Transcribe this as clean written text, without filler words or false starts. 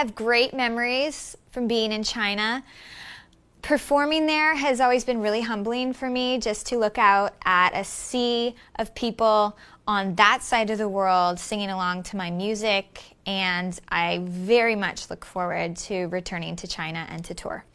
have great memories from being in China. Performing there has always been really humbling for me, just to look out at a sea of people on that side of the world singing along to my music, and I very much look forward to returning to China and to tour.